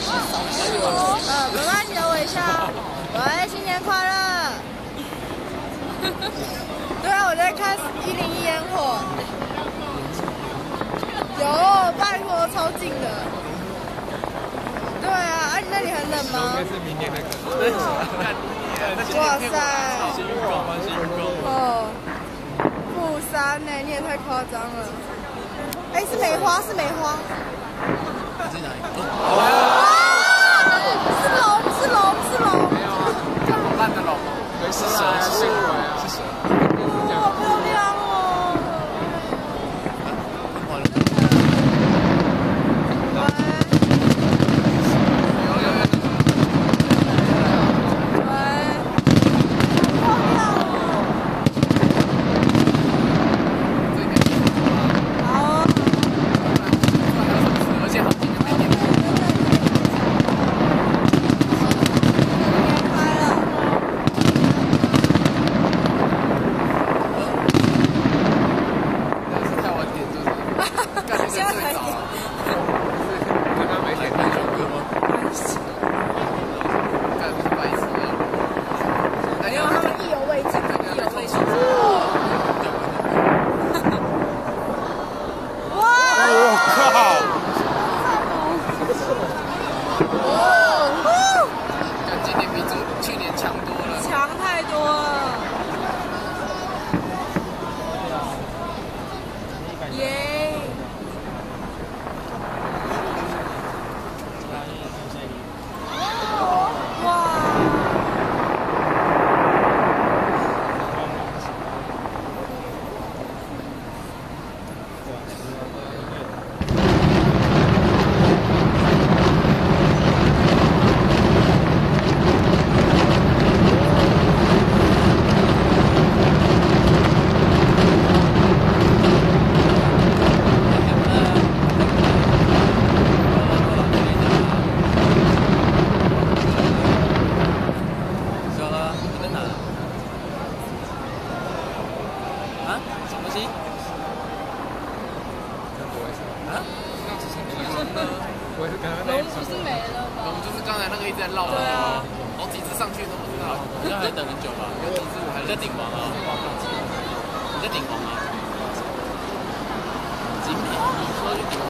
拜拜你的微笑。喂，新年快乐！对啊，我在看101烟火。有，拜托，超近的。对啊，你那里很冷吗？ 应该是明年那个。 哇塞！ 新预告吗？新预告。 哦，-3呢？你也太夸张了。哎，是梅花，是梅花。 是哪一个？ 是龙，是龙，是龙。 没有啊，好烂的龙。是蛇，是蛇，是蛇。 好漂亮哦！强太多了，耶！哇！ 什么东西？啊？ 龙不是没了吗？ 龙就是刚才那个一直在绕的，好几只上去都不知道，好像还等很久吧？有几只我还在顶王啊，你在顶王啊？精品，你说去顶王。